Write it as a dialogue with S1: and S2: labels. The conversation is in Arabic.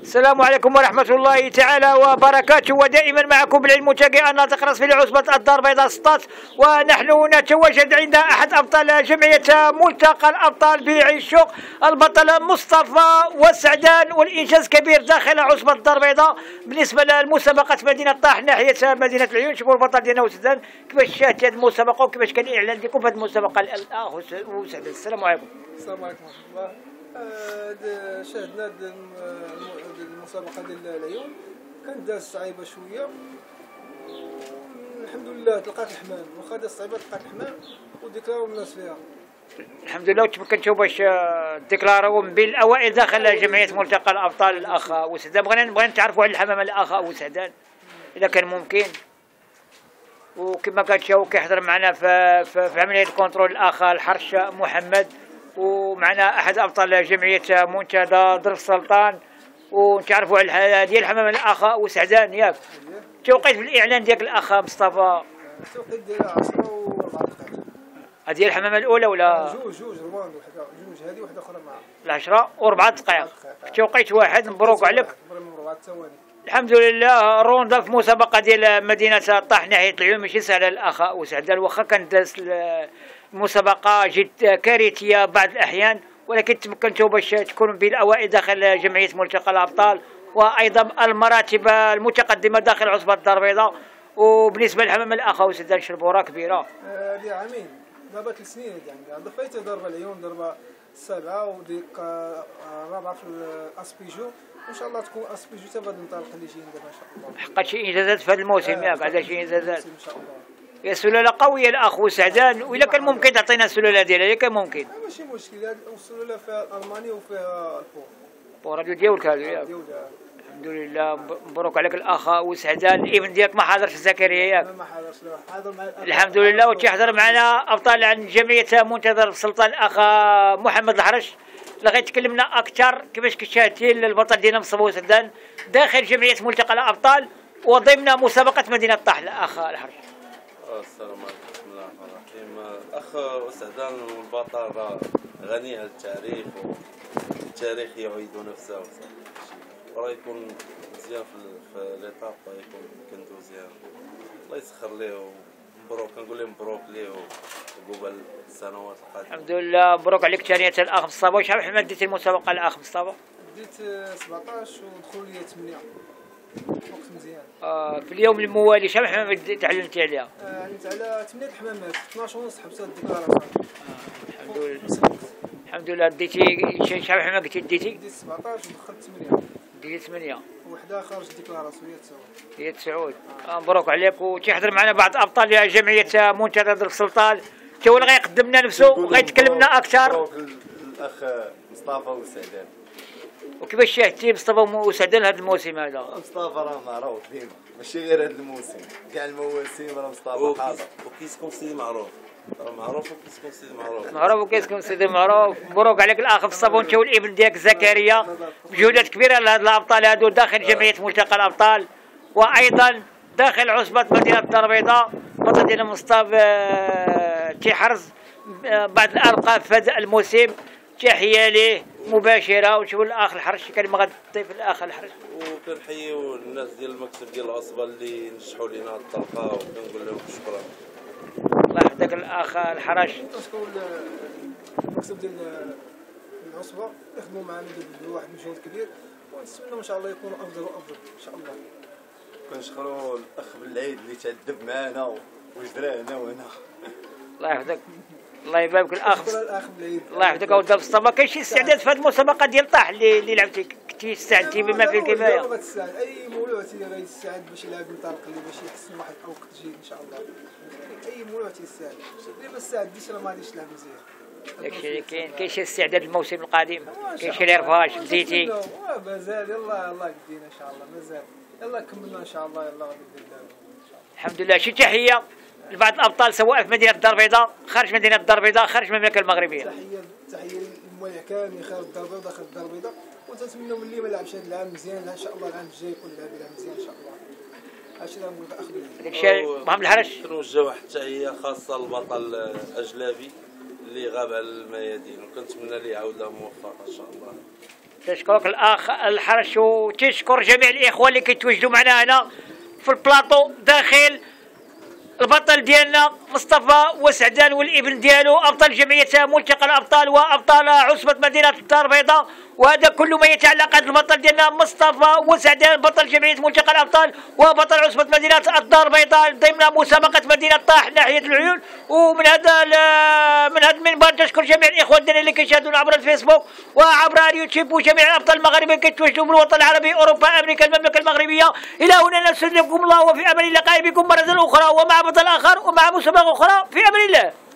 S1: السلام عليكم ورحمة الله تعالى وبركاته، ودائما معكم بالعلم المتقي الناطق الرسمي لعصبة الدار البيضاء سطات. ونحن نتواجد عند أحد أبطال جمعية ملتقى الأبطال بعشوق، البطل مصطفى والسعدان، والإنجاز كبير داخل عصبة الدار البيضاء. بالنسبة للمسابقة مدينة طاح ناحية مدينة العيون، شوفوا البطل ديالنا وسعدان كيفاش شاهد هذه المسابقة وكيفاش كان الإعلان ديالكم في هذه المسابقة. الأخ وسعدان، السلام عليكم.
S2: السلام عليكم ورحمة الله. شاهدنا المسابقة ديال العيون، كانت دازت صعيبة شوية، الحمد لله تلقات الحمام، واخا دازت صعيبة تلقات الحمام وديكلاراو الناس فيها
S1: الحمد لله. وتمكنتوا باش ديكلاراو من بين الاوائل داخل جمعيه ملتقى الابطال. الاخ وسعدان، بغينا نتعرفوا على الحمام الاخ وسعدان اذا كان ممكن، وكما كتشوفوا كيحضر معنا في عمليه الكونترول الاخ الحرش محمد، ومعنا احد ابطال جمعيه منتدى ظرف سلطان، ونتعرفوا على ديال الحمام الاخ وسعدان. ياك توقيت في الاعلان ديالك الاخ مصطفى؟
S2: التوقيت ديالها 10 و4 دقائق.
S1: هذه الحمامه الاولى ولا
S2: جوج روان وحده، جوج هذه وحده اخرى معها،
S1: 10 و4 دقائق توقيت واحد. مبروك عليك. الحمد لله. روندا في مسابقه ديال مدينه طاح ناحيه العيون ماشي سهله الاخ وسعدان، واخا كانت دازت المسابقه جد كارثيه بعض الاحيان، ولكن تمكنتوا باش تكونوا بين الاوائل داخل جمعيه ملتقى الابطال، وايضا المراتب المتقدمه داخل عصبه الدار البيضاء. وبالنسبه للحمام الاخ وسعدان شربوره كبيره.
S2: هذه عامين دابا 3 سنين هذه عندها، ضفيت ضربه العيون، ضربه السابعه وديك الرابعه في الاسبيجو، وان شاء الله تكون اسبيجو حتى غادي ننطلق اللي جايين دابا ان شاء الله.
S1: حققت شي انجازات في هذا الموسم ياك؟ بعد شي انجازات
S2: ان شاء الله.
S1: يا سلاله قويه الاخ وسعدان، واذا كان ممكن تعطينا السلاله ديالها اذا كان ممكن.
S2: ماشي مشكل، هذه السلاله فيها الالماني وفيها البور.
S1: البوراديو ديالك هذا ياك؟ الحمد لله. مبروك عليك الاخ وسعدان. الابن ديالك ما حاضرش في زكريا ياك؟
S2: ما حاضرش، حاضر مع
S1: الحمد لله. وتيحضر معنا ابطال عن جمعيه منتظر السلطان الاخ محمد الحرش، اللي غيتكلمنا اكثر كيفاش كتشاهدتي البطل ديالنا مصطفى وسعدان داخل جمعيه ملتقى الابطال وضمن مسابقه مدينه طاح. الاخ الحرش.
S3: السلام عليكم، بسم الله الرحمن الرحيم. الاخ وسعدان البطل غني عن التاريخ، والتاريخ يعيد نفسه، وراه يكون مزيان في ليطاب، يكون كندوزيان، الله يسخر ليه. مبروك، كنقول ليه مبروك ليه وقبل السنوات القادمه.
S1: الحمد لله. مبروك عليك ثانية الاخ مصطفى. وشحال حمد ديتي المسابقه الاخ مصطفى؟
S2: ديت 17 ودخلوا لي 8 وقت مزيان.
S1: في اليوم الموالي شحال حمامات تعلمتي عليها؟
S2: علمت على 8 الحمامات، 12 ونص حبسات الديكلاراسيون.
S1: الحمد لله. الحمد لله. ديتي شحال حمامه قلتي ديتي؟
S2: ديت 17 ودخلت 8.
S1: ديتي 8
S2: وحده خارج الديكلاراسيون
S1: هي 9. مبروك عليك. وتيحضر معنا بعض ابطال جمعيه منتدى السلطان، حتى هو اللي غيقدم لنا نفسه وغيتكلم لنا اكثر.
S4: الاخ مصطفى وسعدان.
S1: وكيفاش شاهدتي مصطفى وسعدان هذا الموسم هذا؟
S4: مصطفى راه معروف ديما، ماشي غير هذا الموسم، كاع المواسم راه مصطفى حاضر.
S3: وكيسكن سيدي معروف، راه معروف وكيسكن سيدي معروف.
S1: معروف وكيسكن سيدي معروف. مبروك عليك الاخ مصطفى، وانت والابن ديالك زكريا، بجهودات كبيره لهاد الابطال هادو داخل جمعيه ملتقى الابطال، وايضا داخل عصبه مدينه الدار البيضاء. بطل ديالنا مصطفى تيحرز بعض الالقاب في هذا الموسم. تحيه ليه مباشره. ونشوفوا الاخ الحرش كلمه غادي تضيف الاخ الحرش.
S3: وكنحييو الناس ديال المكتب ديال العصبه اللي نجحوا لنا الطلقه، وكنقول لهم شكرا.
S1: الله يحفظك الاخ الحرش.
S2: كنشكروا المكتب ديال العصبه، يخدموا معنا بواحد المجهود كبير، ونتمنى ان شاء الله يكونوا افضل وافضل ان شاء الله.
S4: كنشكروا الاخ بالعيد اللي تأدب معنا وجرى هنا وهنا.
S1: الله يحفظك. الله يبارك الاخ.
S2: الاخ بالعيد.
S1: الله يحفظك اولاد مصطفى. كاين شي استعداد في هذه المسابقه ديال طاح اللي لعبتي؟ كنتي استعدتي بما فيه الكفايه؟
S2: اي مولود غيستعد باش يلعب منطلق اللي باش يحسن واحد الوقت جيد ان شاء الله. اي مولود تيستعد، اللي ما استعدش راه ما غاديش يلعب مزيان.
S1: داكشي كاين شي استعداد للموسم القادم؟ كاين شي ريرفاج بديتي؟
S2: مازال. يلا يدينا ان شاء الله، مازال. يلا كملنا ان شاء الله. يلا غادي ندير
S1: الحمد لله. شي تحيه لبعض الابطال سواء في مدينه الدار البيضاء، خارج مدينه الدار البيضاء، خارج المملكه المغربيه.
S2: تحيه للموايع كاملين خارج الدار البيضاء وداخل الدار البيضاء، ونتمنوا من اللي ما لعبش هذا العام مزيان ان شاء الله العام الجاي يكون لعب مزيان ان شاء الله. هادشي اللي غنقول اخ بلال.
S1: داك الشيء محمد الحرش.
S3: كنوجه واحد التحيه خاصه للبطل اجلافي اللي غاب على الميادين، وكنتمنى ليه عوده موفقه ان شاء الله.
S1: تشكرك الأخ الحرش، وتشكر جميع الإخوة اللي كيتواجدوا معنا هنا في البلاطو داخل البطل ديالنا مصطفى وسعدان والابن ديالو ابطال جمعيه ملتقى الابطال وابطال عصبه مدينه الدار البيضاء، وهذا كل ما يتعلق هذا البطل ديالنا مصطفى وسعدان بطل جمعيه ملتقى الابطال وبطل عصبه مدينه الدار البيضاء ضمن مسابقه مدينه طاح ناحيه العيون. ومن هذا المنبر تشكر جميع الاخوه ديالنا اللي كيشاهدونا عبر الفيسبوك وعبر اليوتيوب، وجميع الابطال المغاربه كيتواجدوا من الوطن العربي اوروبا امريكا المملكه المغربيه. الى هنا نستودعكم الله وفي امان اللقاء بكم مره اخرى ومع بطل اخر ومع مسابقه اخرى في امان الله.